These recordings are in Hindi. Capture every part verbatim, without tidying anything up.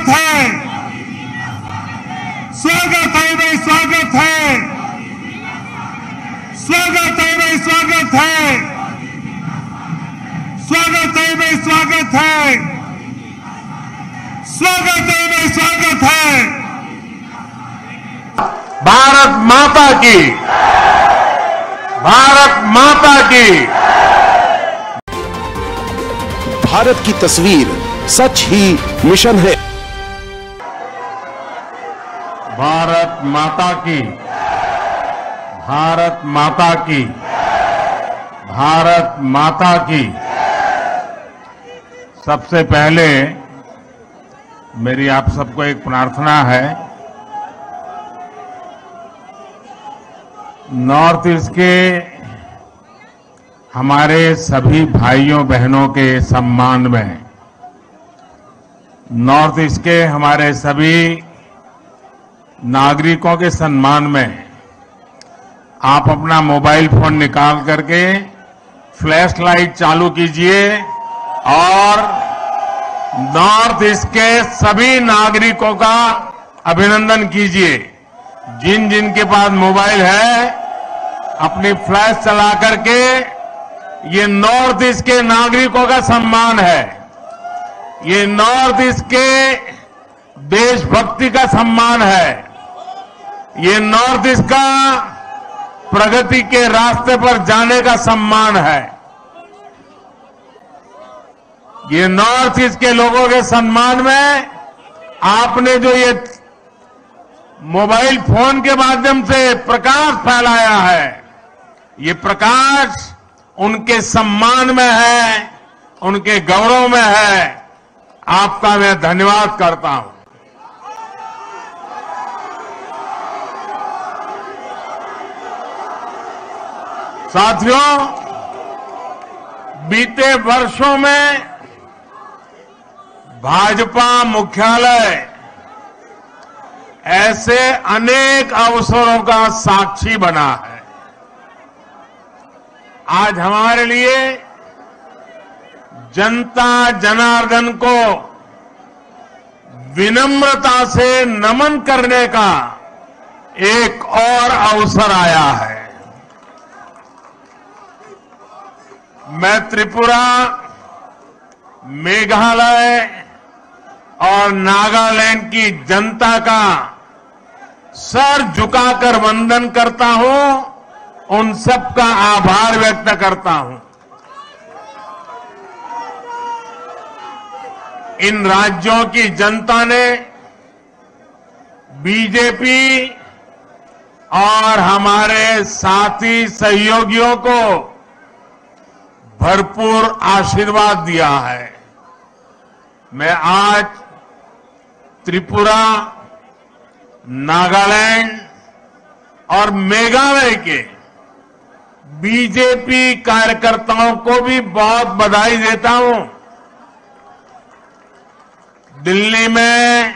स्वागत है, स्वागत है भाई, स्वागत है, स्वागत है भाई, स्वागत है, स्वागत है भाई, स्वागत है, स्वागत है भाई, स्वागत है। भारत माता की, भारत माता की। भारत की तस्वीर सच ही मिशन है। भारत माता की, भारत माता की, भारत माता की। सबसे पहले मेरी आप सबको एक प्रार्थना है। नॉर्थ ईस्ट के हमारे सभी भाइयों बहनों के सम्मान में, नॉर्थ ईस्ट के हमारे सभी नागरिकों के सम्मान में आप अपना मोबाइल फोन निकाल करके फ्लैश लाइट चालू कीजिए और नॉर्थ ईस्ट के सभी नागरिकों का अभिनंदन कीजिए। जिन जिन के पास मोबाइल है अपनी फ्लैश चला करके, ये नॉर्थ ईस्ट के नागरिकों का सम्मान है, ये नॉर्थ ईस्ट के देशभक्ति का सम्मान है, ये नॉर्थ ईस्ट का प्रगति के रास्ते पर जाने का सम्मान है। ये नॉर्थ ईस्ट के लोगों के सम्मान में आपने जो ये मोबाइल फोन के माध्यम से प्रकाश फैलाया है, ये प्रकाश उनके सम्मान में है, उनके गौरव में है। आपका मैं धन्यवाद करता हूं। साथियों, बीते वर्षों में भाजपा मुख्यालय ऐसे अनेक अवसरों का साक्षी बना है। आज हमारे लिए जनता जनार्दन को विनम्रता से नमन करने का एक और अवसर आया है। मैं त्रिपुरा, मेघालय और नागालैंड की जनता का सर झुकाकर वंदन करता हूं, उन सबका आभार व्यक्त करता हूं। इन राज्यों की जनता ने बीजेपी और हमारे साथी सहयोगियों को भरपूर आशीर्वाद दिया है। मैं आज त्रिपुरा, नागालैंड और मेघालय के बीजेपी कार्यकर्ताओं को भी बहुत बधाई देता हूं। दिल्ली में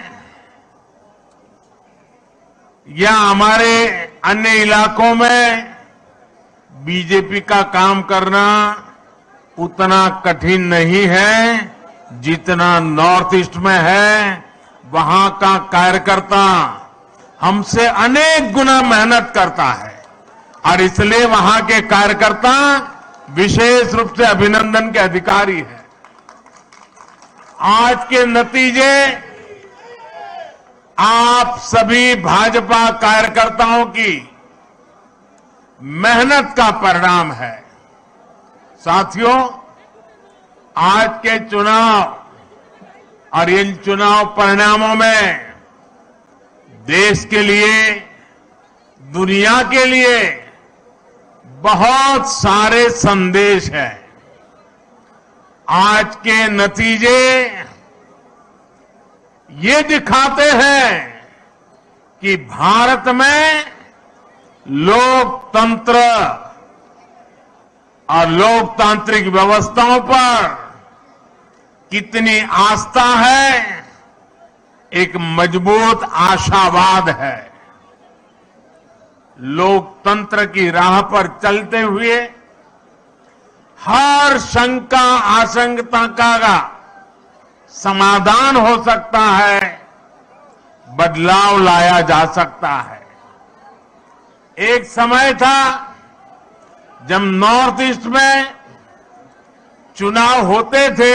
या हमारे अन्य इलाकों में बीजेपी का काम करना उतना कठिन नहीं है जितना नॉर्थ ईस्ट में है। वहां का कार्यकर्ता हमसे अनेक गुना मेहनत करता है और इसलिए वहां के कार्यकर्ता विशेष रूप से अभिनंदन के अधिकारी हैं। आज के नतीजे आप सभी भाजपा कार्यकर्ताओं की मेहनत का परिणाम है। साथियों, आज के चुनाव और इन चुनाव परिणामों में देश के लिए, दुनिया के लिए बहुत सारे संदेश हैं। आज के नतीजे ये दिखाते हैं कि भारत में लोकतंत्र और लोकतांत्रिक व्यवस्थाओं पर कितनी आस्था है, एक मजबूत आशावाद है। लोकतंत्र की राह पर चलते हुए हर शंका आशंका का समाधान हो सकता है, बदलाव लाया जा सकता है। एक समय था जब नॉर्थ ईस्ट में चुनाव होते थे,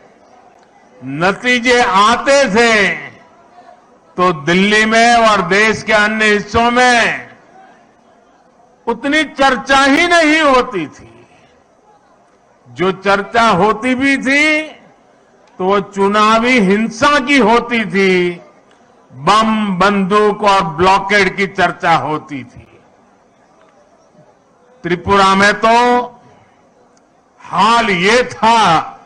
नतीजे आते थे, तो दिल्ली में और देश के अन्य हिस्सों में उतनी चर्चा ही नहीं होती थी। जो चर्चा होती भी थी तो वो चुनावी हिंसा की होती थी, बम, बंदूक और ब्लॉकेड की चर्चा होती थी। त्रिपुरा में तो हाल ये था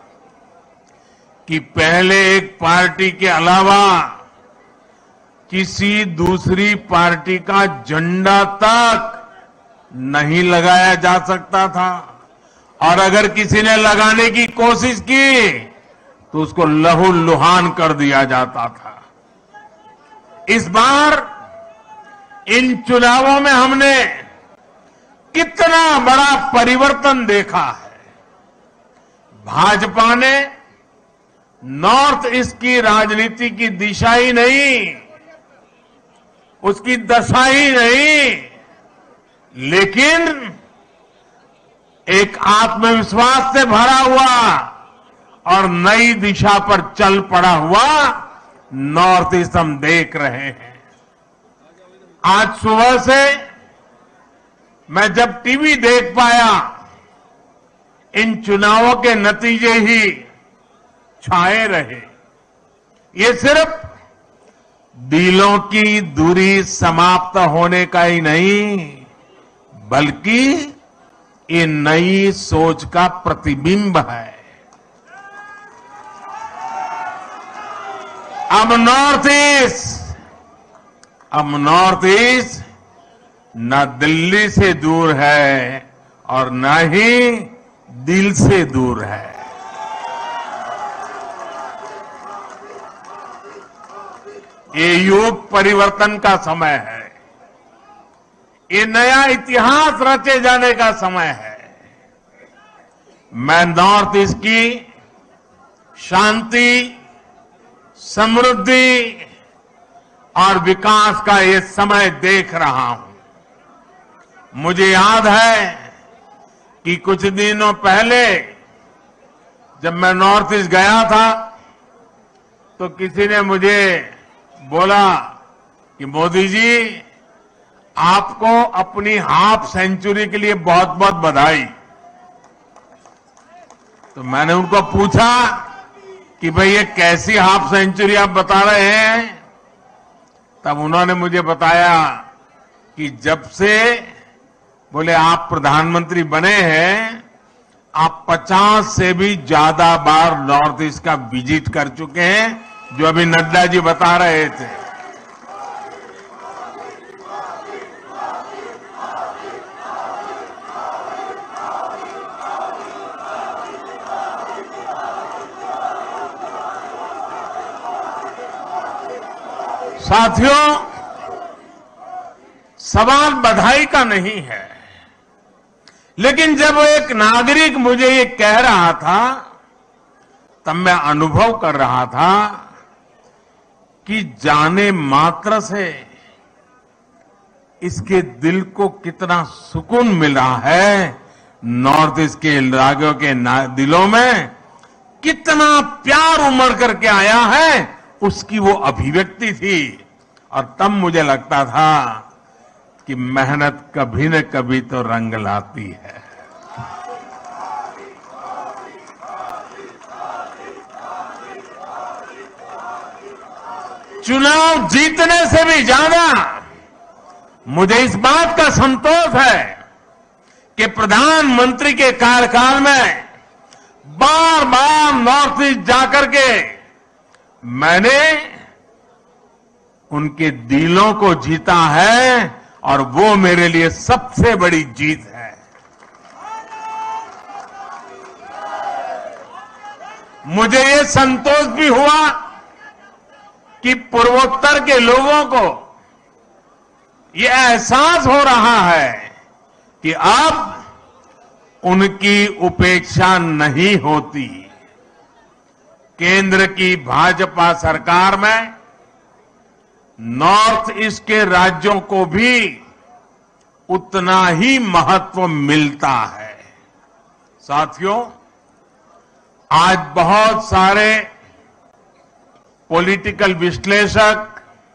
कि पहले एक पार्टी के अलावा किसी दूसरी पार्टी का झंडा तक नहीं लगाया जा सकता था, और अगर किसी ने लगाने की कोशिश की तो उसको लहूलुहान कर दिया जाता था। इस बार इन चुनावों में हमने कितना बड़ा परिवर्तन देखा है। भाजपा ने नॉर्थ ईस्ट की राजनीति की दिशा ही नहीं, उसकी दशा ही नहीं, लेकिन एक आत्मविश्वास से भरा हुआ और नई दिशा पर चल पड़ा हुआ नॉर्थ ईस्ट हम देख रहे हैं। आज सुबह से मैं जब टीवी देख पाया, इन चुनावों के नतीजे ही छाए रहे। ये सिर्फ दिलों की दूरी समाप्त होने का ही नहीं, बल्कि ये नई सोच का प्रतिबिंब है। अब नॉर्थ ईस्ट अब नॉर्थ ईस्ट न दिल्ली से दूर है और न ही दिल से दूर है। ये युग परिवर्तन का समय है। ये नया इतिहास रचे जाने का समय है। मैं नॉर्थ ईस्ट की शांति, समृद्धि और विकास का ये समय देख रहा हूं। मुझे याद है कि कुछ दिनों पहले जब मैं नॉर्थ ईस्ट गया था तो किसी ने मुझे बोला कि मोदी जी, आपको अपनी हाफ सेंचुरी के लिए बहुत बहुत बधाई। तो मैंने उनको पूछा कि भाई ये कैसी हाफ सेंचुरी आप बता रहे हैं? तब उन्होंने मुझे बताया कि जब से बोले आप प्रधानमंत्री बने हैं, आप पचास से भी ज्यादा बार नॉर्थ ईस्ट का विजिट कर चुके हैं, जो अभी नड्डा जी बता रहे थे। साथियों, सवाल बधाई का नहीं है, लेकिन जब एक नागरिक मुझे ये कह रहा था तब मैं अनुभव कर रहा था कि जाने मात्र से इसके दिल को कितना सुकून मिला है। नॉर्थ ईस्ट के राज्यों के दिलों में कितना प्यार उमड़ करके आया है, उसकी वो अभिव्यक्ति थी। और तब मुझे लगता था कि मेहनत कभी न कभी तो रंग लाती है। चुनाव जीतने से भी ज्यादा मुझे इस बात का संतोष है कि प्रधानमंत्री के कार्यकाल में बार बार नॉर्थ ईस्ट जाकर के मैंने उनके दिलों को जीता है, और वो मेरे लिए सबसे बड़ी जीत है। मुझे ये संतोष भी हुआ कि पूर्वोत्तर के लोगों को ये एहसास हो रहा है कि अब उनकी उपेक्षा नहीं होती। केंद्र की भाजपा सरकार में नॉर्थ ईस्ट के राज्यों को भी उतना ही महत्व मिलता है। साथियों, आज बहुत सारे पॉलिटिकल विश्लेषक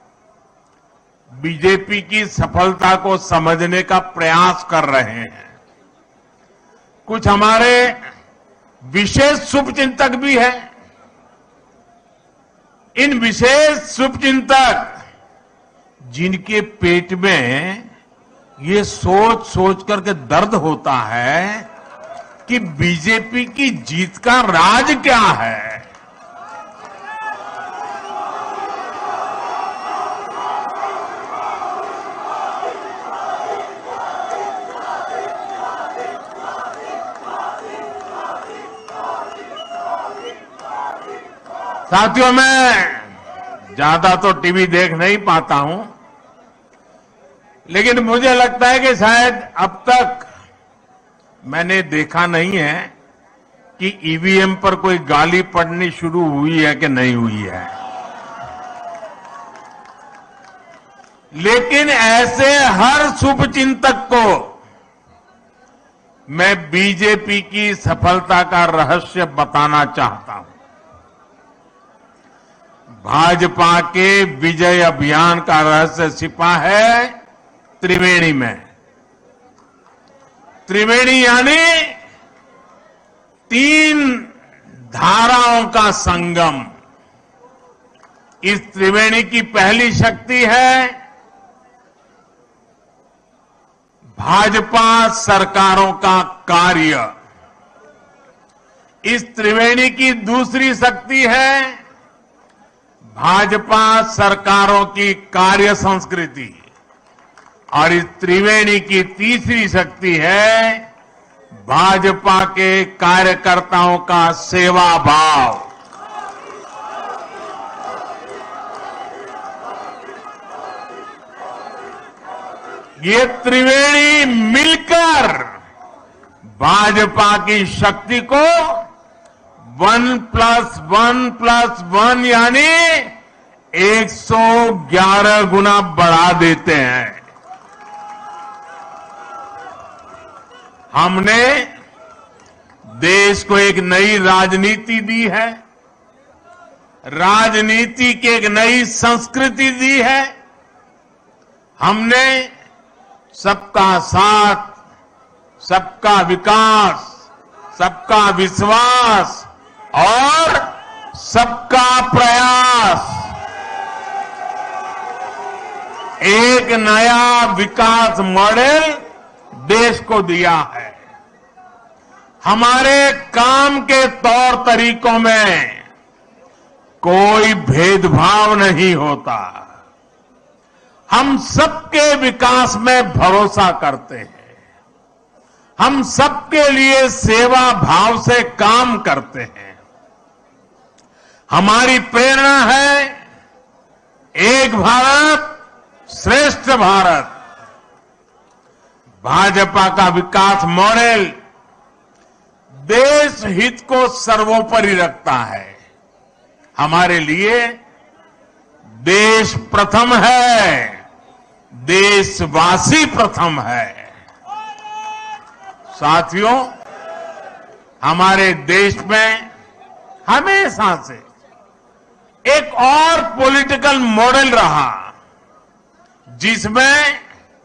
बीजेपी की सफलता को समझने का प्रयास कर रहे हैं। कुछ हमारे विशेष शुभचिंतक भी हैं। इन विशेष शुभचिंतक जिनके पेट में ये सोच सोच करके दर्द होता है कि बीजेपी की जीत का राज क्या है। साथियों, मैं ज्यादा तो टीवी देख नहीं पाता हूं, लेकिन मुझे लगता है कि शायद अब तक मैंने देखा नहीं है कि ईवीएम पर कोई गाली पड़नी शुरू हुई है कि नहीं हुई है। लेकिन ऐसे हर शुभचिंतक को मैं बीजेपी की सफलता का रहस्य बताना चाहता हूं। भाजपा के विजय अभियान का रहस्य छिपा है त्रिवेणी में। त्रिवेणी यानी तीन धाराओं का संगम। इस त्रिवेणी की पहली शक्ति है भाजपा सरकारों का कार्य। इस त्रिवेणी की दूसरी शक्ति है भाजपा सरकारों की कार्य संस्कृति। और इस त्रिवेणी की तीसरी शक्ति है भाजपा के कार्यकर्ताओं का सेवा भाव। ये त्रिवेणी मिलकर भाजपा की शक्ति को one plus one plus one यानी एक सौ ग्यारह गुना बढ़ा देते हैं। हमने देश को एक नई राजनीति दी है, राजनीति की एक नई संस्कृति दी है। हमने सबका साथ, सबका विकास, सबका विश्वास और सबका प्रयास, एक नया विकास मॉडल देश को दिया है। हमारे काम के तौर तरीकों में कोई भेदभाव नहीं होता। हम सबके विकास में भरोसा करते हैं। हम सबके लिए सेवा भाव से काम करते हैं। हमारी प्रेरणा है एक भारत श्रेष्ठ भारत। भाजपा का विकास मॉडल देश हित को सर्वोपरि रखता है। हमारे लिए देश प्रथम है, देशवासी प्रथम है। साथियों, हमारे देश में हमेशा से एक और पॉलिटिकल मॉडल रहा जिसमें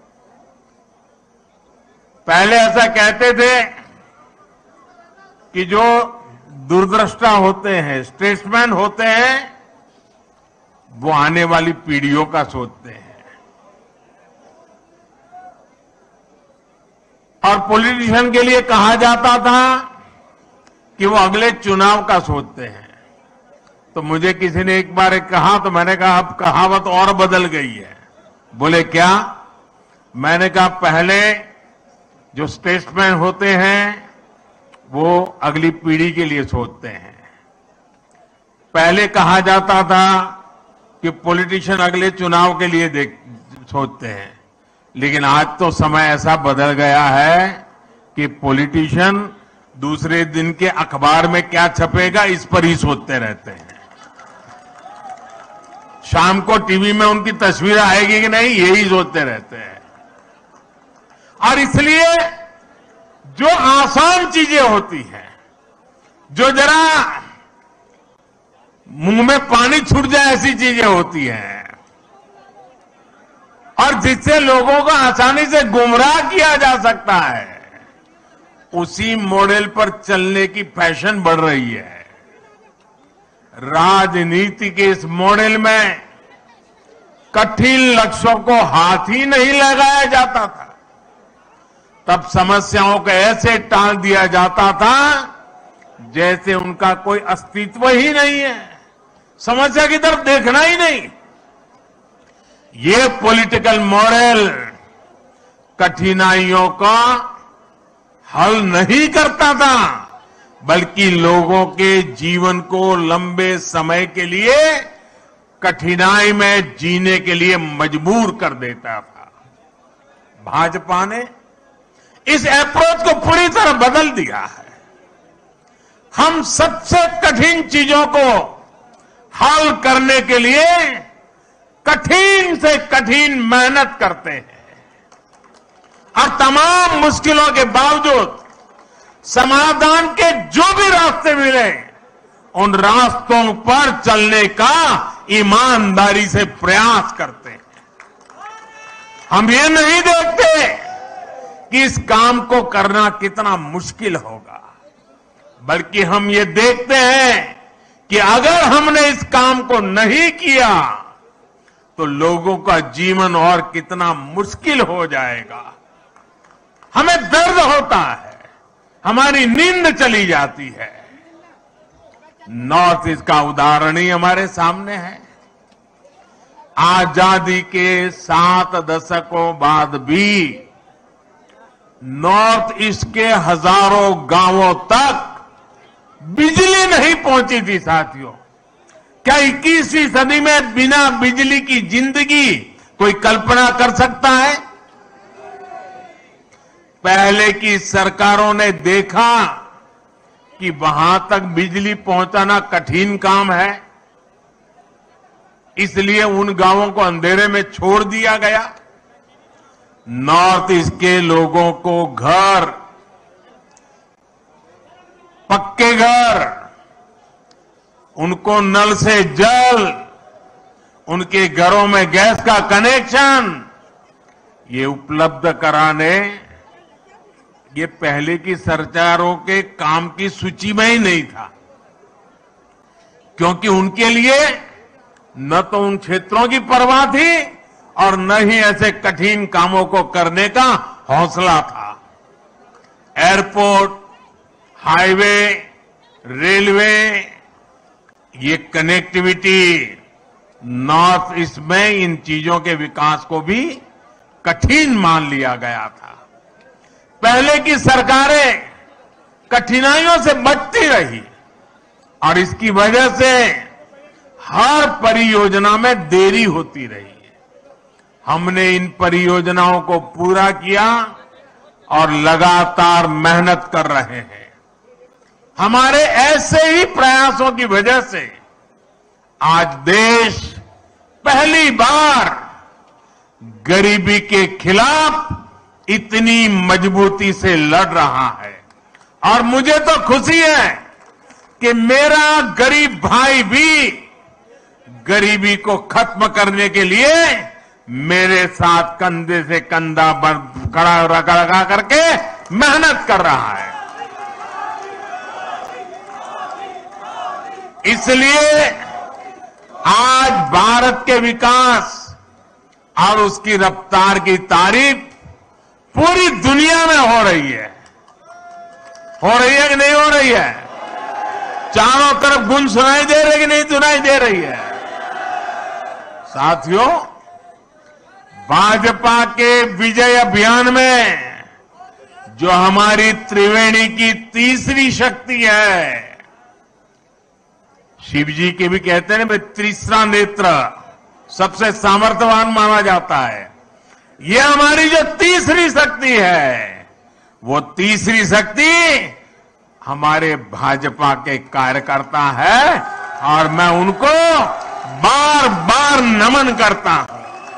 पहले ऐसा कहते थे कि जो दूरदृष्टा होते हैं, स्टेट्समैन होते हैं, वो आने वाली पीढ़ियों का सोचते हैं और पॉलिटिशियन के लिए कहा जाता था कि वो अगले चुनाव का सोचते हैं। तो मुझे किसी ने एक बार एक कहा तो मैंने कहा अब कहावत और बदल गई है। बोले क्या? मैंने कहा पहले जो स्टेट्समैन होते हैं वो अगली पीढ़ी के लिए सोचते हैं। पहले कहा जाता था कि पॉलिटिशियन अगले चुनाव के लिए देख सोचते हैं, लेकिन आज तो समय ऐसा बदल गया है कि पॉलिटिशियन दूसरे दिन के अखबार में क्या छपेगा इस पर ही सोचते रहते हैं। शाम को टीवी में उनकी तस्वीर आएगी कि नहीं, यही सोचते रहते हैं। और इसलिए जो आसान चीजें होती हैं, जो जरा मुंह में पानी छूट जाए ऐसी चीजें होती हैं, और जिससे लोगों को आसानी से गुमराह किया जा सकता है, उसी मॉडल पर चलने की फैशन बढ़ रही है। राजनीति के इस मॉडल में कठिन लक्ष्यों को हाथ ही नहीं लगाया जाता था, तब समस्याओं को ऐसे टाल दिया जाता था जैसे उनका कोई अस्तित्व ही नहीं है, समस्या की तरफ देखना ही नहीं। ये पॉलिटिकल मॉडल कठिनाइयों का हल नहीं करता था, बल्कि लोगों के जीवन को लंबे समय के लिए कठिनाई में जीने के लिए मजबूर कर देता था। भाजपा ने इस अप्रोच को पूरी तरह बदल दिया है। हम सबसे कठिन चीजों को हल करने के लिए कठिन से कठिन मेहनत करते हैं, और तमाम मुश्किलों के बावजूद समाधान के जो भी रास्ते मिले, उन रास्तों पर चलने का ईमानदारी से प्रयास करते हैं। हम ये नहीं देखते कि इस काम को करना कितना मुश्किल होगा, बल्कि हम ये देखते हैं कि अगर हमने इस काम को नहीं किया तो लोगों का जीवन और कितना मुश्किल हो जाएगा। हमें दर्द होता है, हमारी नींद चली जाती है। नॉर्थ ईस्ट का उदाहरण ही हमारे सामने है। आजादी के सात दशकों बाद भी नॉर्थ ईस्ट के हजारों गांवों तक बिजली नहीं पहुंची थी। साथियों, क्या इक्कीसवीं सदी में बिना बिजली की जिंदगी कोई कल्पना कर सकता है? पहले की सरकारों ने देखा कि वहां तक बिजली पहुंचाना कठिन काम है, इसलिए उन गांवों को अंधेरे में छोड़ दिया गया। नॉर्थ ईस्ट के लोगों को घर, पक्के घर, उनको नल से जल, उनके घरों में गैस का कनेक्शन ये उपलब्ध कराने ये पहले की सरकारों के काम की सूची में ही नहीं था, क्योंकि उनके लिए न तो उन क्षेत्रों की परवाह थी और न ही ऐसे कठिन कामों को करने का हौसला था। एयरपोर्ट, हाईवे, रेलवे, ये कनेक्टिविटी नॉर्थ ईस्ट में इन चीजों के विकास को भी कठिन मान लिया गया था। पहले की सरकारें कठिनाइयों से बचती रही और इसकी वजह से हर परियोजना में देरी होती रही। हमने इन परियोजनाओं को पूरा किया और लगातार मेहनत कर रहे हैं। हमारे ऐसे ही प्रयासों की वजह से आज देश पहली बार गरीबी के खिलाफ इतनी मजबूती से लड़ रहा है। और मुझे तो खुशी है कि मेरा गरीब भाई भी गरीबी को खत्म करने के लिए मेरे साथ कंधे से कंधा खड़ा लगा करके मेहनत कर रहा है। इसलिए आज भारत के विकास और उसकी रफ्तार की तारीफ पूरी दुनिया में हो रही है। हो रही है कि नहीं हो रही है? चारों तरफ गुंज सुनाई दे रही है कि नहीं सुनाई दे रही है? साथियों, भाजपा के विजय अभियान में जो हमारी त्रिवेणी की तीसरी शक्ति है, शिव जी के भी कहते हैं ना, तीसरा नेत्र सबसे सामर्थ्यवान माना जाता है। ये हमारी जो तीसरी शक्ति है, वो तीसरी शक्ति हमारे भाजपा के कार्यकर्ता है और मैं उनको बार बार नमन करता हूं।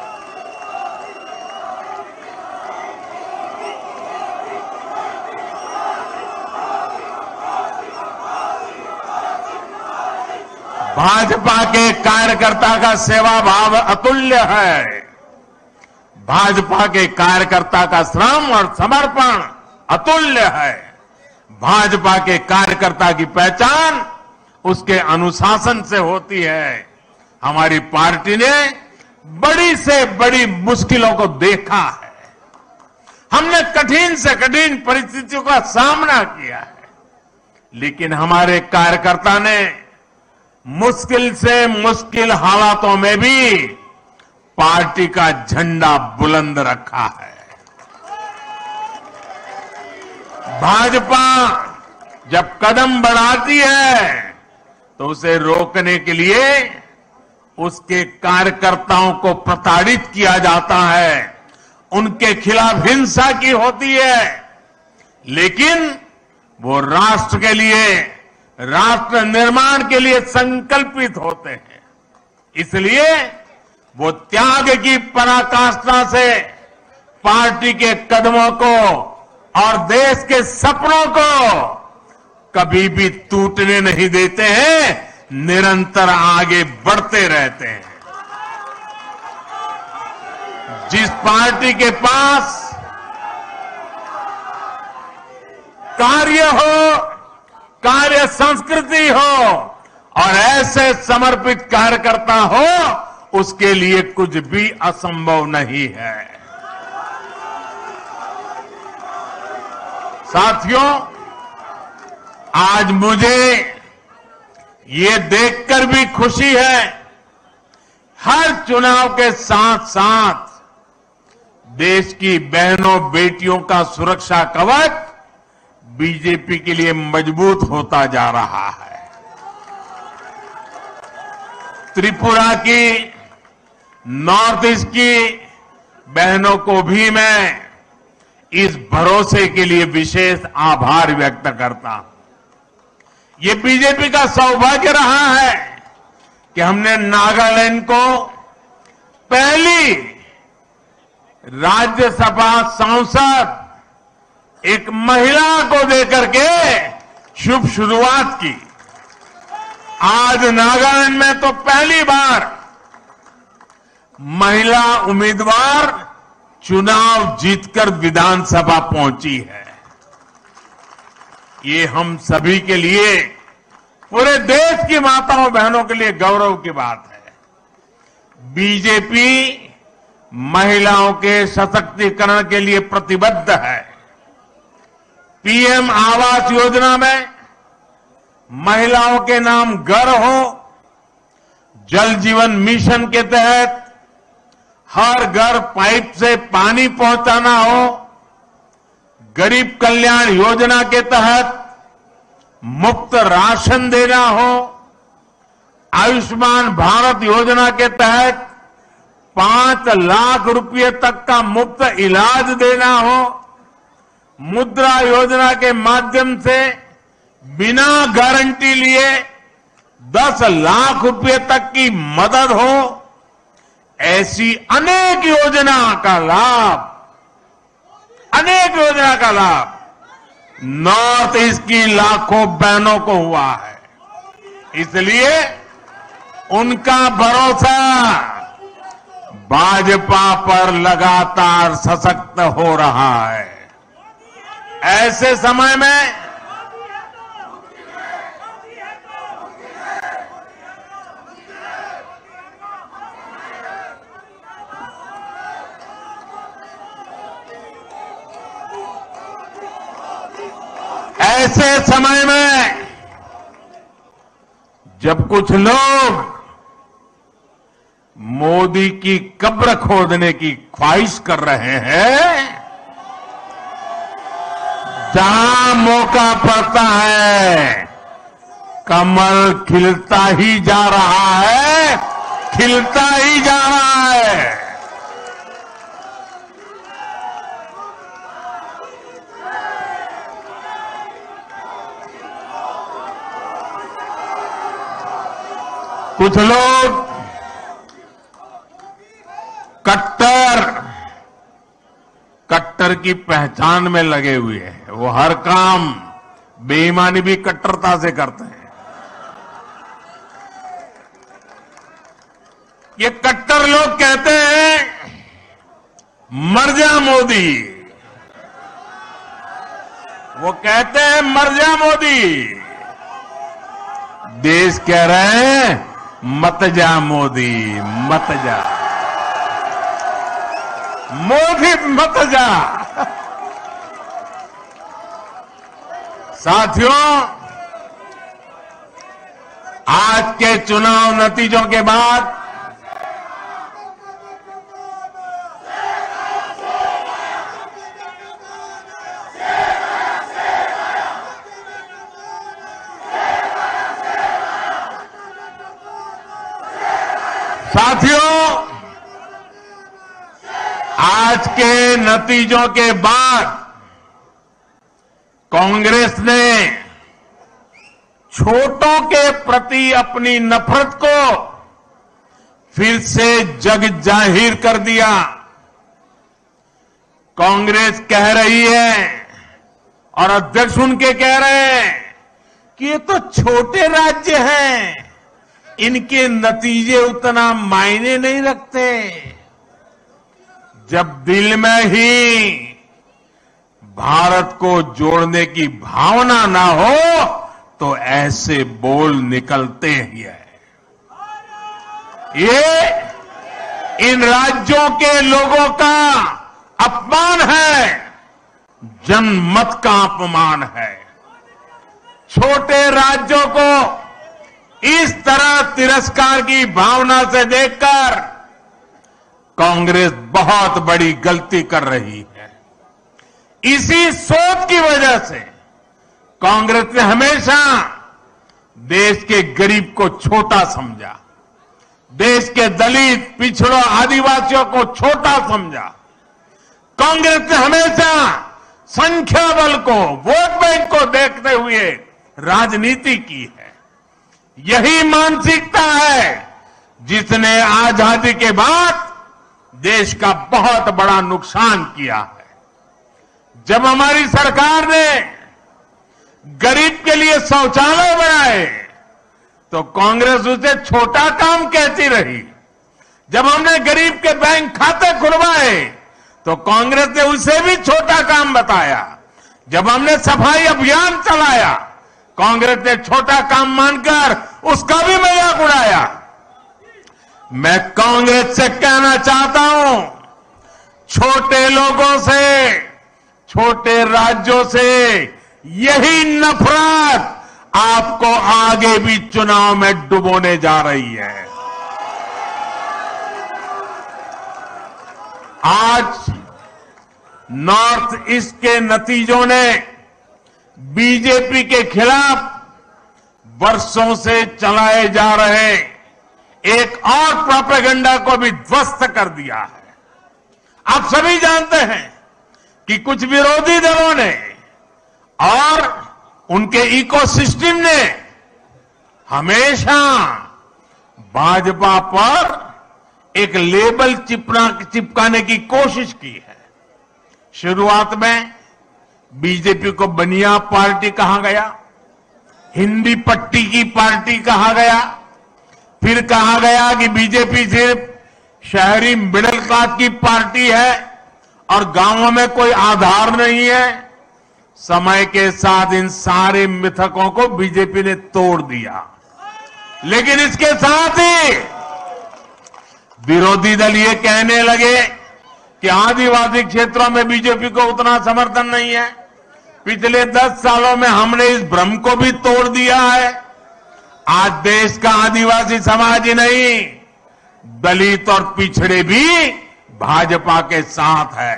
भाजपा के कार्यकर्ता का सेवा भाव अतुल्य है। भाजपा के कार्यकर्ता का श्रम और समर्पण अतुल्य है। भाजपा के कार्यकर्ता की पहचान उसके अनुशासन से होती है। हमारी पार्टी ने बड़ी से बड़ी मुश्किलों को देखा है। हमने कठिन से कठिन परिस्थितियों का सामना किया है, लेकिन हमारे कार्यकर्ता ने मुश्किल से मुश्किल हालातों में भी पार्टी का झंडा बुलंद रखा है। भाजपा जब कदम बढ़ाती है तो उसे रोकने के लिए उसके कार्यकर्ताओं को प्रताड़ित किया जाता है, उनके खिलाफ हिंसा की होती है, लेकिन वो राष्ट्र के लिए, राष्ट्र निर्माण के लिए संकल्पित होते हैं। इसलिए वो त्याग की पराकाष्ठा से पार्टी के कदमों को और देश के सपनों को कभी भी टूटने नहीं देते हैं, निरंतर आगे बढ़ते रहते हैं। जिस पार्टी के पास कार्य हो, कार्य संस्कृति हो और ऐसे समर्पित कार्यकर्ता हो, उसके लिए कुछ भी असंभव नहीं है। साथियों, आज मुझे ये देखकर भी खुशी है, हर चुनाव के साथ साथ देश की बहनों बेटियों का सुरक्षा कवच बीजेपी के लिए मजबूत होता जा रहा है। त्रिपुरा की, नॉर्थ ईस्ट की बहनों को भी मैं इस भरोसे के लिए विशेष आभार व्यक्त करता हूं। ये बीजेपी का सौभाग्य रहा है कि हमने नागालैंड को पहली राज्यसभा सांसद एक महिला को देकर के शुभ शुरुआत की। आज नागालैंड में तो पहली बार महिला उम्मीदवार चुनाव जीतकर विधानसभा पहुंची है। ये हम सभी के लिए, पूरे देश की माताओं बहनों के लिए गौरव की बात है। बीजेपी महिलाओं के सशक्तिकरण के लिए प्रतिबद्ध है। पीएम आवास योजना में महिलाओं के नाम घर हो, जल जीवन मिशन के तहत हर घर पाइप से पानी पहुंचाना हो, गरीब कल्याण योजना के तहत मुफ्त राशन देना हो, आयुष्मान भारत योजना के तहत पांच लाख रुपए तक का मुफ्त इलाज देना हो, मुद्रा योजना के माध्यम से बिना गारंटी लिए दस लाख रुपए तक की मदद हो, ऐसी अनेक योजना का लाभ, अनेक योजना का लाभ नॉर्थ ईस्ट की लाखों बहनों को हुआ है। इसलिए उनका भरोसा भाजपा पर लगातार सशक्त हो रहा है। ऐसे समय में ऐसे समय में जब कुछ लोग मोदी की कब्र खोदने की ख्वाहिश कर रहे हैं, जहां मौका पड़ता है कमल खिलता ही जा रहा है, खिलता ही जा रहा है। कुछ लोग लीडर की पहचान में लगे हुए हैं। वो हर काम बेईमानी भी कट्टरता से करते हैं। ये कट्टर लोग कहते हैं मर जा मोदी, वो कहते हैं मर जा मोदी। देश कह रहे हैं मत जा मोदी, मत जा मोदी, मत जा। साथियों, आज के चुनाव नतीजों के बाद साथियों, आज के नतीजों के बाद कांग्रेस ने छोटों के प्रति अपनी नफरत को फिर से जग जाहिर कर दिया। कांग्रेस कह रही है और अध्यक्ष उनके कह रहे हैं कि ये तो छोटे राज्य हैं, इनके नतीजे उतना मायने नहीं रखते। जब दिल में ही भारत को जोड़ने की भावना ना हो तो ऐसे बोल निकलते ही है। ये इन राज्यों के लोगों का अपमान है, जनमत का अपमान है। छोटे राज्यों को इस तरह तिरस्कार की भावना से देखकर कांग्रेस बहुत बड़ी गलती कर रही है। इसी सोच की वजह से कांग्रेस ने हमेशा देश के गरीब को छोटा समझा, देश के दलित, पिछड़ों, आदिवासियों को छोटा समझा। कांग्रेस ने हमेशा संख्या बल को, वोट बैंक को देखते हुए राजनीति की है। यही मानसिकता है जिसने आजादी के बाद देश का बहुत बड़ा नुकसान किया है। जब हमारी सरकार ने गरीब के लिए शौचालय बनाए तो कांग्रेस उसे छोटा काम कहती रही। जब हमने गरीब के बैंक खाते खुलवाए तो कांग्रेस ने उसे भी छोटा काम बताया। जब हमने सफाई अभियान चलाया कांग्रेस ने छोटा काम मानकर उसका भी मजाक उड़ाया। मैं कांग्रेस से कहना चाहता हूं, छोटे लोगों से, छोटे राज्यों से यही नफरत आपको आगे भी चुनाव में डुबोने जा रही है। आज नॉर्थ ईस्ट के नतीजों ने बीजेपी के खिलाफ वर्षों से चलाए जा रहे एक और प्रोपेगेंडा को भी ध्वस्त कर दिया है। आप सभी जानते हैं कि कुछ विरोधी दलों ने और उनके इकोसिस्टम ने हमेशा भाजपा पर एक लेबल चिपना चिपकाने की कोशिश की है। शुरुआत में बीजेपी को बनिया पार्टी कहा गया, हिंदी पट्टी की पार्टी कहा गया, फिर कहा गया कि बीजेपी सिर्फ शहरी मिडिल क्लास की पार्टी है और गांवों में कोई आधार नहीं है। समय के साथ इन सारे मिथकों को बीजेपी ने तोड़ दिया, लेकिन इसके साथ ही विरोधी दल ये कहने लगे कि आदिवासी क्षेत्रों में बीजेपी को उतना समर्थन नहीं है। पिछले दस सालों में हमने इस भ्रम को भी तोड़ दिया है। आज देश का आदिवासी समाज ही नहीं, दलित और पिछड़े भी भाजपा के साथ है।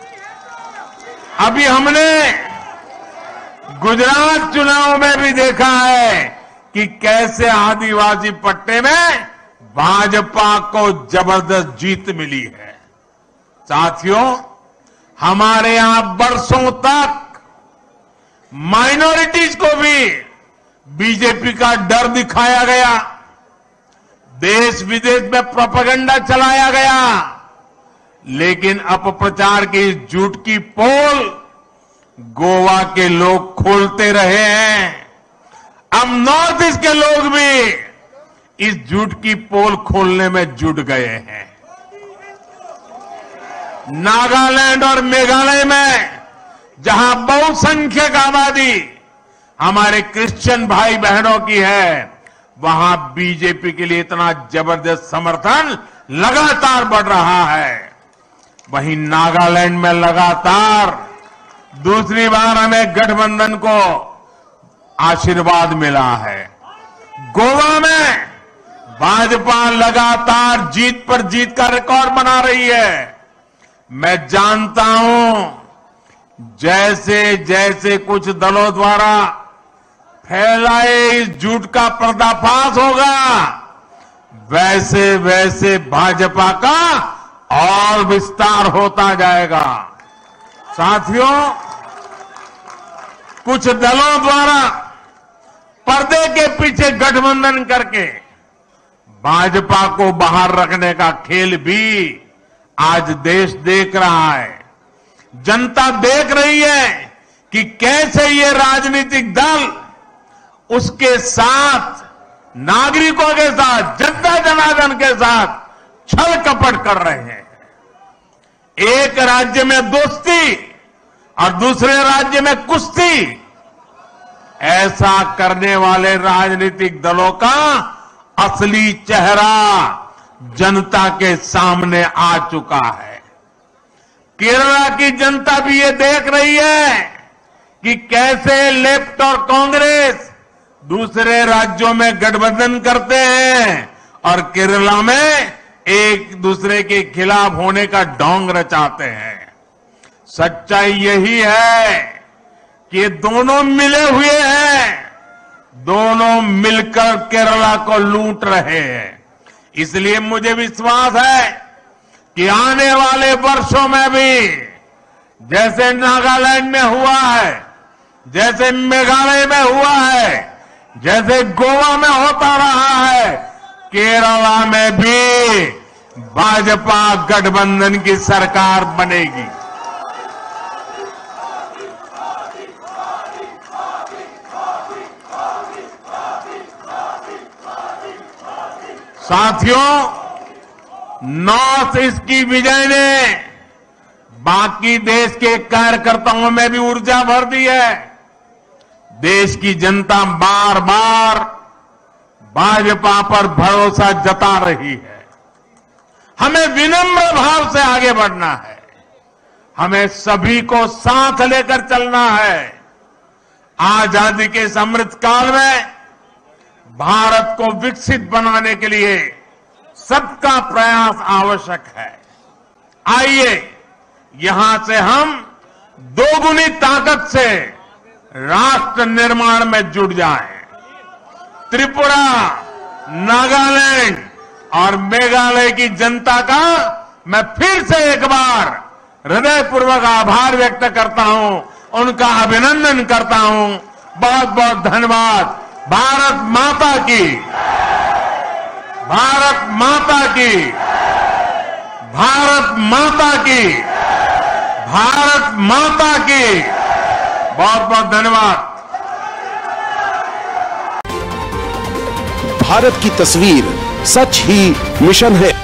अभी हमने गुजरात चुनाव में भी देखा है कि कैसे आदिवासी पट्टे में भाजपा को जबरदस्त जीत मिली है। साथियों, हमारे यहां बरसों तक माइनॉरिटीज को भी बीजेपी का डर दिखाया गया, देश विदेश में प्रोपेगेंडा चलाया गया, लेकिन अपप्रचार की इस झूठ की पोल गोवा के लोग खोलते रहे हैं। अब नॉर्थ ईस्ट के लोग भी इस झूठ की पोल खोलने में जुट गए हैं। नागालैंड और मेघालय में जहां बहुसंख्यक आबादी हमारे क्रिश्चियन भाई बहनों की है, वहां बीजेपी के लिए इतना जबरदस्त समर्थन लगातार बढ़ रहा है। वहीं नागालैंड में लगातार दूसरी बार हमें गठबंधन को आशीर्वाद मिला है। गोवा में भाजपा लगातार जीत पर जीत का रिकॉर्ड बना रही है। मैं जानता हूं जैसे जैसे कुछ दलों द्वारा फैलाए इस झूठ का पर्दाफाश होगा, वैसे वैसे भाजपा का और विस्तार होता जाएगा। साथियों, कुछ दलों द्वारा पर्दे के पीछे गठबंधन करके भाजपा को बाहर रखने का खेल भी आज देश देख रहा है। जनता देख रही है कि कैसे ये राजनीतिक दल उसके साथ, नागरिकों के साथ, जनता जनार्दन के साथ छल कपट कर रहे हैं। एक राज्य में दोस्ती और दूसरे राज्य में कुश्ती, ऐसा करने वाले राजनीतिक दलों का असली चेहरा जनता के सामने आ चुका है। केरला की जनता भी ये देख रही है कि कैसे लेफ्ट और कांग्रेस दूसरे राज्यों में गठबंधन करते हैं और केरला में एक दूसरे के खिलाफ होने का ढोंग रचाते हैं। सच्चाई यही है कि ये दोनों मिले हुए हैं, दोनों मिलकर केरला को लूट रहे हैं। इसलिए मुझे विश्वास है कि आने वाले वर्षों में भी जैसे नागालैंड में हुआ है, जैसे मेघालय में हुआ है, जैसे गोवा में होता रहा है, केरला में भी भाजपा गठबंधन की सरकार बनेगी। साथियों, नॉर्थ ईस्ट की विजय ने बाकी देश के कार्यकर्ताओं में भी ऊर्जा भर दी है। देश की जनता बार बार भाजपा पर भरोसा जता रही है। हमें विनम्र भाव से आगे बढ़ना है। हमें सभी को साथ लेकर चलना है। आजादी के इस अमृत काल में भारत को विकसित बनाने के लिए सबका प्रयास आवश्यक है। आइए यहां से हम दोगुनी ताकत से राष्ट्र निर्माण में जुट जाएं। त्रिपुरा, नागालैंड और मेघालय की जनता का मैं फिर से एक बार हृदयपूर्वक आभार व्यक्त करता हूं, उनका अभिनंदन करता हूं। बहुत बहुत धन्यवाद। भारत माता की, भारत माता की, भारत माता की, भारत माता की। बहुत बहुत धन्यवाद। भारत की तस्वीर सच ही मिशन है।